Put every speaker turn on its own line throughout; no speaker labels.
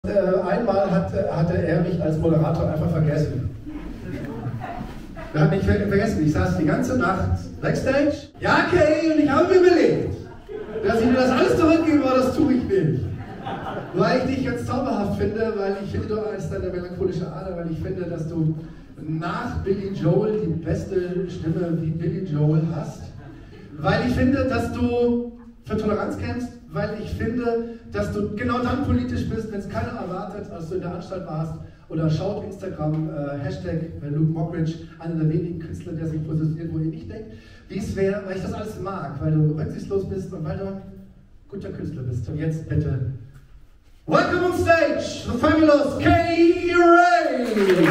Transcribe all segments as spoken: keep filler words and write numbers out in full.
Äh, einmal hat, hatte er mich als Moderator einfach vergessen. Er hat mich ver vergessen. Ich saß die ganze Nacht Backstage. Ja, Kay, und ich habe mir überlegt, dass ich mir das alles zurückgebe, aber das tue ich nicht. Weil ich dich ganz zauberhaft finde, weil ich finde, du hast eine melancholische Ader, weil ich finde, dass du nach Billy Joel die beste Stimme wie Billy Joel hast. Weil ich finde, dass du für Toleranz kämpfst, weil ich finde, dass du genau dann politisch bist, wenn es keiner erwartet, als du in der Anstalt warst. Oder schaut Instagram, äh, Hashtag äh, Luke Mockridge, einer der wenigen Künstler, der sich positioniert, wo ihr nicht denkt, wie es wäre, weil ich das alles mag, weil du rücksichtslos bist und weil du ein guter Künstler bist. Und jetzt bitte, welcome on stage, the fabulous Kay Ray!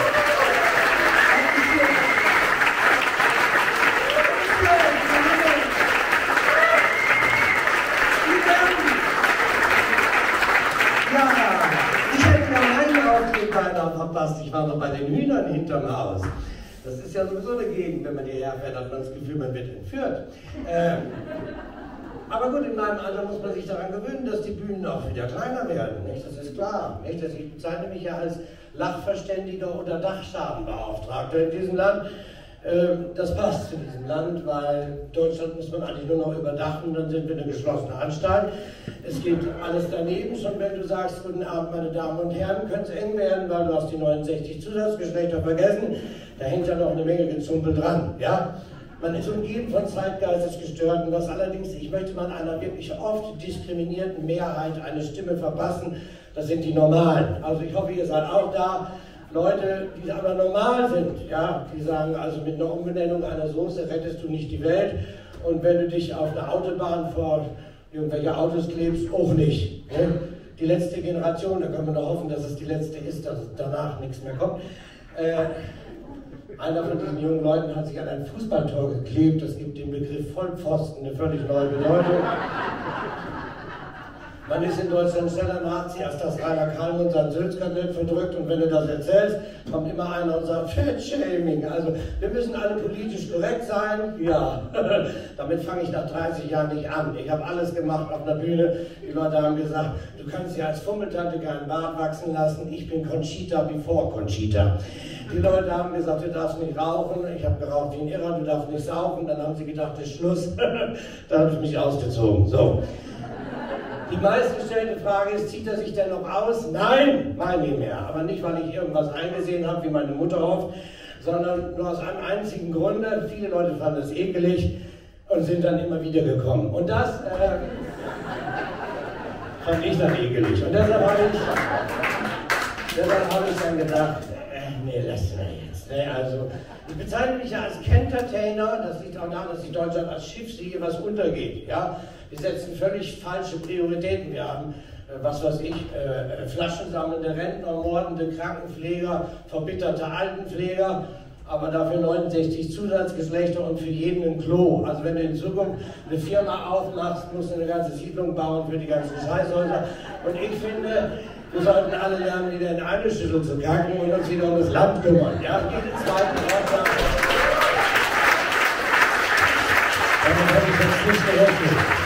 Verpasst. Ich war noch bei den Hühnern hinterm Haus. Das ist ja sowieso eine Gegend, wenn man hierher fährt, hat man das Gefühl, man wird entführt. Ähm, aber gut, in meinem Alter muss man sich daran gewöhnen, dass die Bühnen auch wieder kleiner werden. Nicht? Das ist klar. Nicht? Ich bezeichne mich ja als Lachverständiger oder Dachschadenbeauftragter in diesem Land. Ähm, das passt zu diesem Land, weil Deutschland muss man eigentlich nur noch überdachen, dann sind wir eine geschlossene Anstalt. Es geht alles daneben, schon wenn du sagst, guten Abend meine Damen und Herren, könnte es eng werden, weil du hast die neunundsechzig Zusatzgeschlechter vergessen, da hängt ja noch eine Menge Gezumpel dran, ja? Man ist umgeben von Zeitgeistesgestörten, was allerdings, ich möchte mal einer wirklich oft diskriminierten Mehrheit eine Stimme verpassen, das sind die Normalen. Also ich hoffe, ihr seid auch da. Leute, die aber normal sind, ja, die sagen, also mit einer Umbenennung einer Soße rettest du nicht die Welt und wenn du dich auf eine Autobahn vor irgendwelche Autos klebst, auch nicht. Ne? Die letzte Generation, da können wir nur hoffen, dass es die letzte ist, dass danach nichts mehr kommt. Äh, einer von diesen jungen Leuten hat sich an ein Fußballtor geklebt, das gibt dem Begriff Vollpfosten eine völlig neue Bedeutung. Man ist in Deutschland schneller Nazi, als das Rainer Kallmund sein Sülzkadett verdrückt und wenn du das erzählst, kommt immer einer und sagt, Fettshaming. Also wir müssen alle politisch korrekt sein. Ja, damit fange ich nach dreißig Jahren nicht an. Ich habe alles gemacht auf der Bühne. Die Leute haben gesagt, du kannst ja als Fummeltante keinen Bart wachsen lassen. Ich bin Conchita before Conchita. Die Leute haben gesagt, du darfst nicht rauchen. Ich habe geraucht wie ein Irrer, du darfst nicht saufen. Dann haben sie gedacht, das ist Schluss. Da habe ich mich ausgezogen. So. Die meistgestellte Frage ist, zieht er sich denn noch aus? Nein, mein nicht mehr. Aber nicht, weil ich irgendwas eingesehen habe, wie meine Mutter oft, sondern nur aus einem einzigen Grunde. Viele Leute fanden es ekelig und sind dann immer wieder gekommen. Und das äh, fand ich dann ekelig. Und deshalb habe ich, deshalb habe ich dann gedacht, äh, nee, lass mal jetzt. Ne? Also, ich bezeichne mich ja als Kentertainer. Das liegt auch daran, dass die Deutschland als Schiffsliege was untergeht. Ja? Wir setzen völlig falsche Prioritäten. Wir haben, äh, was weiß ich, äh, flaschensammelnde Rentner, mordende Krankenpfleger, verbitterte Altenpfleger, aber dafür neunundsechzig Zusatzgeschlechter und für jeden ein Klo. Also wenn du in Zukunft eine Firma aufmachst, musst du eine ganze Siedlung bauen für die ganzen Scheißhäuser. Und ich finde, wir sollten alle lernen, wieder in eine Schüssel zu kacken und uns wieder um das Land kümmern. Ja, jeden zweiten Ort. Damit habe ich jetzt nicht gerechnet.